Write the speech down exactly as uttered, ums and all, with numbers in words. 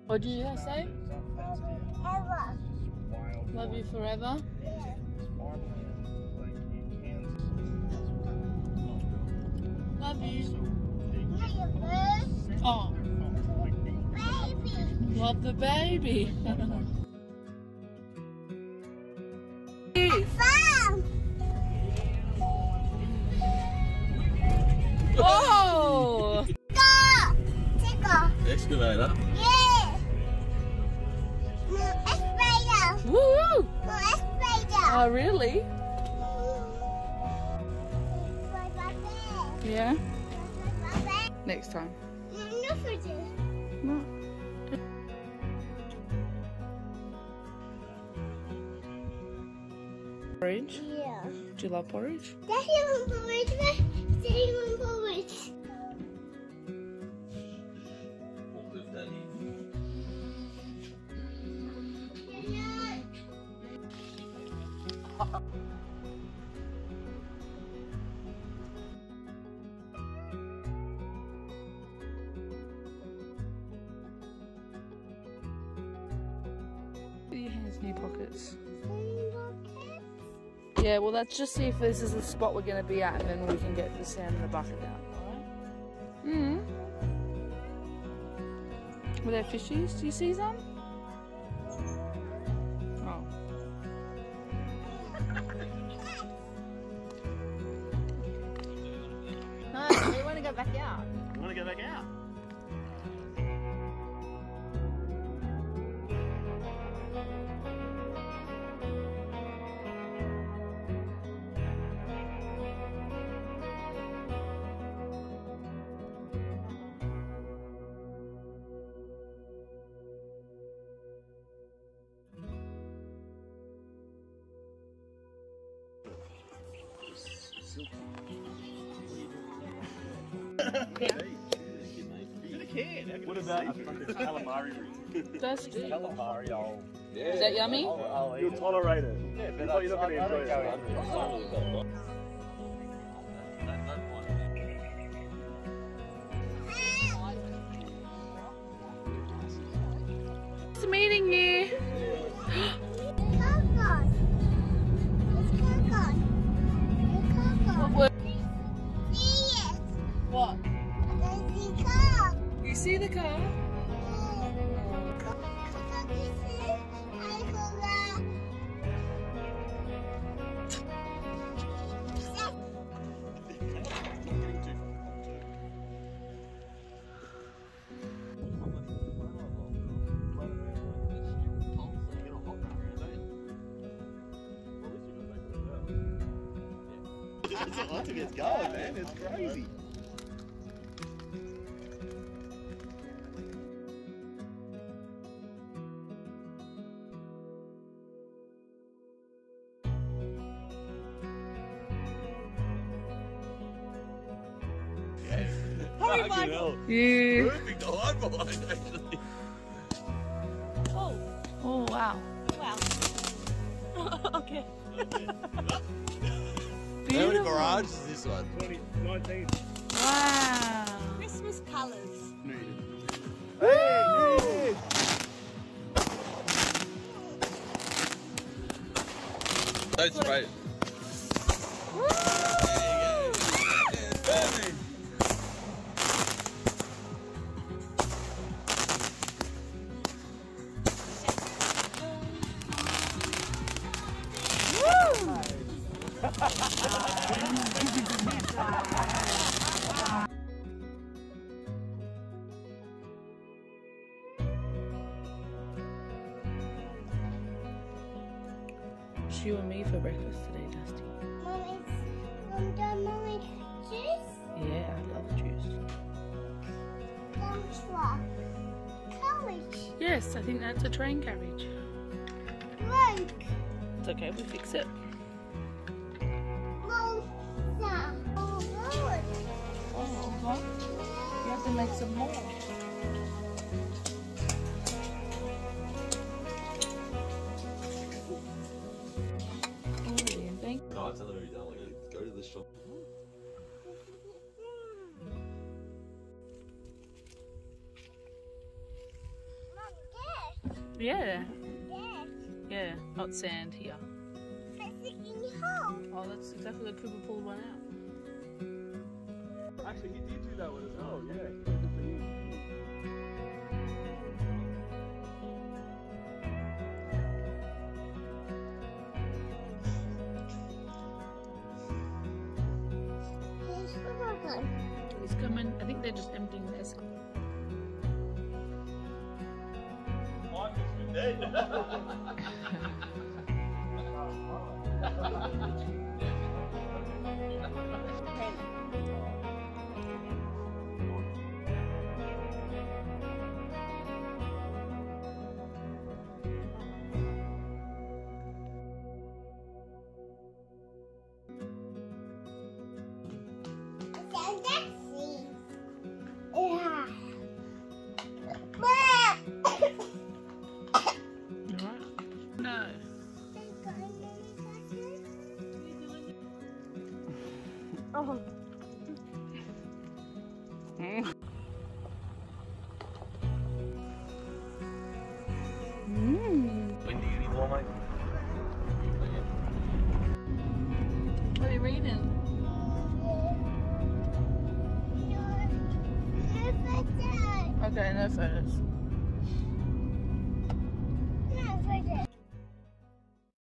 What do you say? Ever. Love you forever. Love you. Oh. Baby. Love the baby. Farm. Oh! Go. Take off. Excavator. Yeah. No excavator. Woo! No excavator. Oh, really? Right back there. Yeah. Right back there. Next time. No, no for this. No. Porridge? Yeah. Do you love porridge? Daddy wants porridge. Daddy wants porridge. What with Daddy? Put your hands in your pockets. Yeah, well, let's just see if this is the spot we're going to be at, and then we can get the sand in the bucket out, alright? Mm. Were there fishies? Do you see some? Oh. No, we want to go back out. You want to go back out? What about a fucking calamari ring? That's good. Calamari, oh. Is that yummy? You'll tolerate it. Yeah, but oh, you're not going to enjoy it. Nice meeting you. Coconut. It's coconut. It's coconut. What? See it. What? There's the car. You see the car? It's a lot to get going, man. It's crazy. Hurry, Michael. Yeah. Perfect to hide behind, actually. Oh, Oh, wow. wow. Okay. How many Beautiful. barrages is this one? twenty, nineteen. Wow. Christmas colours. Hey, Don't spray it. It's you and me for breakfast today, Dusty. Mommy's, Mom, done mommy's juice. Yeah, I love juice. Dump Courage. Yes, I think that's a train carriage. Broke. It's okay, we fix it. Monster. Oh, good. Oh, okay. You have to make some more. Oh, thank you. No, I tell her you don't like it. Go to the shop. Yeah. Yes. Yeah. Not sand here. That's in hole. Oh, that's exactly where Cooper pulled one out. Actually, he did do that one as well, yeah. Here's the one. He's coming. I think they're just emptying the escort. Mike has been dead. Yeah. Alright? No. Oh. Mmm. Windy anymore, mate? What are you reading? Okay, no photos.